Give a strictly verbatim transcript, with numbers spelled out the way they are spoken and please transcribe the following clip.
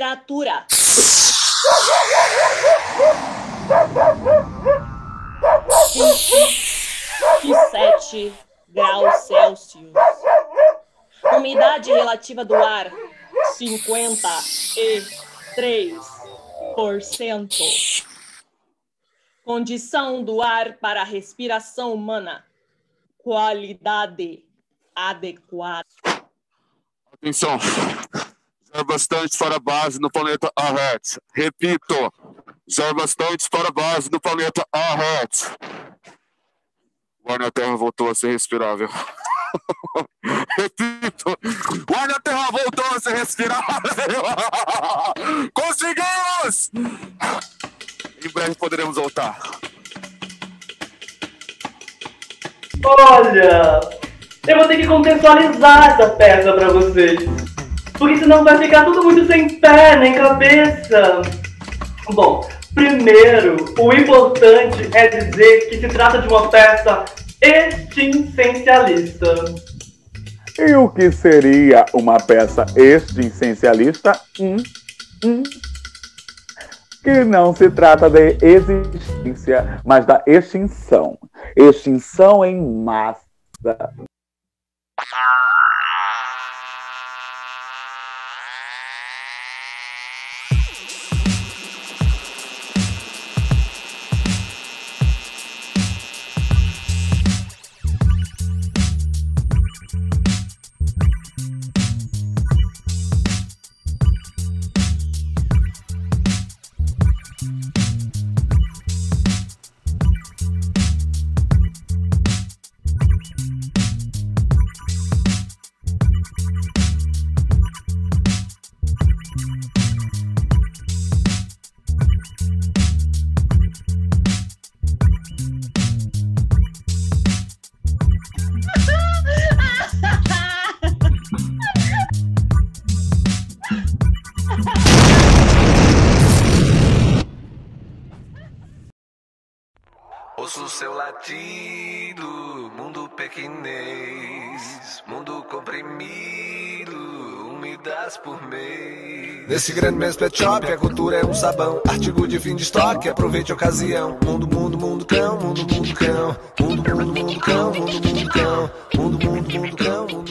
Temperatura. vinte e sete graus Celsius. Umidade relativa do ar, cinquenta e três por cento. Condição do ar para a respiração humana, qualidade adequada. Atenção, zero bastante para a base no planeta Arret. Repito, zero bastante para a base no planeta Arret. O ar na Terra voltou a ser respirável. Repito, o ar na Terra voltou a ser respirável. Conseguimos! Em breve poderemos voltar. Olha, eu vou ter que contextualizar essa peça pra vocês, porque senão vai ficar tudo muito sem pé nem cabeça. Bom, primeiro, o importante é dizer que se trata de uma peça existencialista. E o que seria uma peça existencialista? Hum, hum. Que não se trata de existência, mas da extinção. Extinção em massa. Ouço o seu latido, mundo pequinês, mundo comprimido, um midas por mês. Nesse grande mês pet shop, a cultura é um sabão, artigo de fim de estoque, aproveite a ocasião. Mundo, mundo, mundo cão, mundo, mundo cão, mundo, mundo, mundo cão, mundo, mundo cão, mundo, mundo, mundo cão, mundo.